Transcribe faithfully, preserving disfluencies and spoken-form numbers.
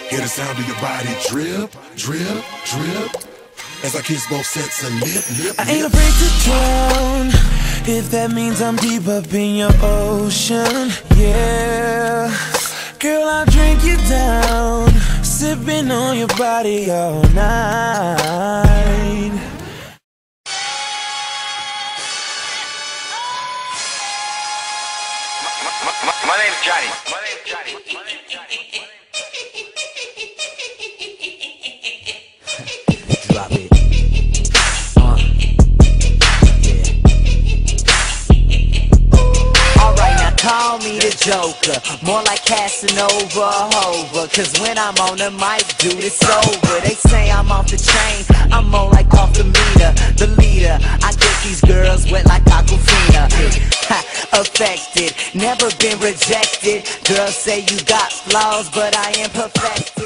Hear the sound of your body drip, drip, drip, as I kiss both sets of lip, lip, I ain't afraid to drown, if that means I'm deep up in your ocean, yeah. Girl, I'll drink you down, sipping on your body all night. My, my, my name's Johnny. My name's Johnny. My name's Johnny. Drop it. Uh. Yeah. Alright, now call me the Joker, more like Casanova Hova. Cause when I'm on the mic, dude, it's over. They say I'm off the chain, I'm more like off the meter. The leader, I get these girls wet like Aquafina. Affected, never been rejected. Girls say you got flaws, but I am perfected.